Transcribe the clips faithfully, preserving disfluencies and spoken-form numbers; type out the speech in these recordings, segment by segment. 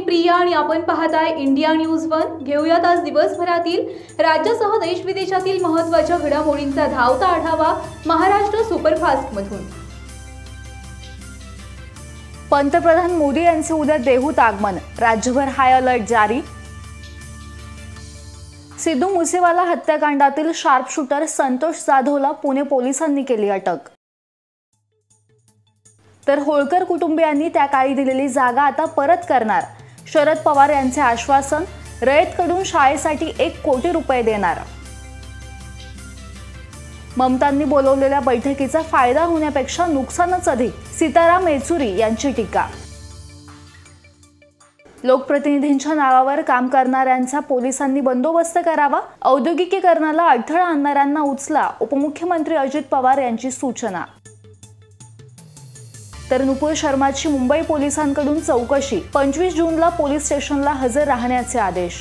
प्रिया आणि आपण पाहताय इंडिया न्यूज वन। घेऊयात आज दिवसभरातील राज्यासह देश विदेशातील महत्त्वाच्या घडामोडींचा धावता आढावा महाराष्ट्र सुपरफास्ट मधून। पंतप्रधान मोदी यांचे उद्या देहूत आगमन, राज्यभर हाय अलर्ट जारी। सिद्धू मुसेवाला हत्याकांडातील शार्प शूटर संतोष जाधवला पुणे पोलिसांनी केली अटक। तर होळकर कुटुंबियांनी त्या काळी दिलेली जागा आता परत करणार, शरद पवार यांचे आश्वासन। रयतकडून शाळेसाठी एक कोटी रुपये देणार। ममतांनी बोलवलेल्या बैठकीचा फायदा होण्यापेक्षा नुकसानच अधिक, सीताराम येचुरी यांची टीका। लोकप्रतिनिधींच्या नावावर काम करणाऱ्यांचा पोलिसांनी बंदोबस्त करावा, औद्योगिकीकरणाला अडथळा आणणाऱ्यांना उचला, उपमुख्यमंत्री अजित पवार यांची सूचना। तर नुपुर शर्माची मुंबई पोलिसांकडून चौकशी, पंचवीस जूनला पोलीस स्टेशनला हजर राहण्याचे आदेश।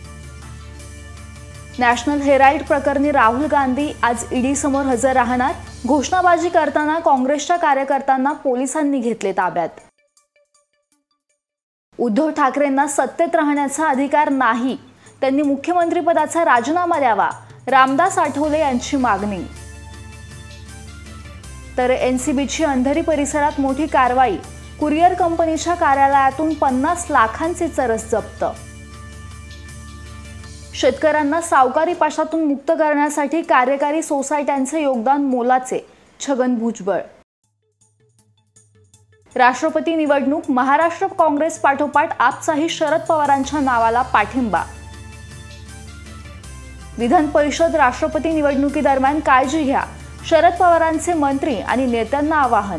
नॅशनल हेराल्ड प्रकरणी राहुल गांधी आज ईडी समोर हजर राहणार, घोषणाबाजी करताना काँग्रेसच्या कार्यकर्त्यांना पोलिसांनी घेतले ताब्यात। उद्धव ठाकरेंना सत्तेत राहण्याचा अधिकार नाही, त्यांनी मुख्यमंत्रीपदाचा राजीनामा द्यावा, रामदास आठवले यांची मागणी। तर एनसीबीची अंधेरी परिसरात मोठी कारवाई, कुरिअर कंपनीच्या कार्यालयातून पन्नास लाखांचे चरस जप्त। शेतकऱ्यांना सावकारी पाशातून मुक्त करण्यासाठी कार्यकारी सोसायट्यांचे योगदान मोलाचे, छगन भुजबळ। राष्ट्रपती निवडणूक, महाराष्ट्र काँग्रेस पाठोपाठ आपचाही शरद पवारांच्या नावाला पाठिंबा। विधान परिषद राष्ट्रपती निवडणुकीदरम्यान काळजी घ्या, शरद पवारांचे मंत्री आणि नेत्यांना आवाहन।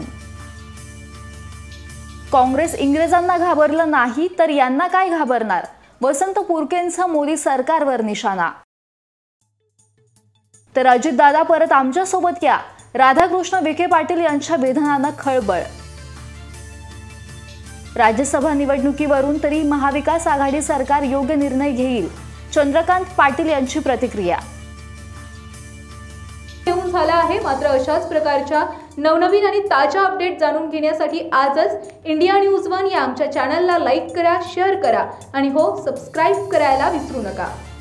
काँग्रेस इंग्रजांना घाबरलं नाही तर यांना काय घाबरणार, वसंत पुरकेंचा मोदी सरकारवर निशाणा। तर अजितदादा परत आमच्या सोबत या, राधाकृष्ण विखे पाटील यांच्या विधानानं खळबळ। राज्यसभा निवडणुकीवरून तरी महाविकास आघाडी सरकार योग्य निर्णय घेईल, चंद्रकांत पाटील यांची प्रतिक्रिया। येऊन झाला आहे, मात्र अशाच प्रकारच्या नवनवीन आणि ताज्या अपडेट जाणून घेण्यासाठी आजच इंडिया न्यूज वन या आमच्या चॅनलला लाईक करा, शेअर करा आणि हो सबस्क्राईब करायला विसरू नका।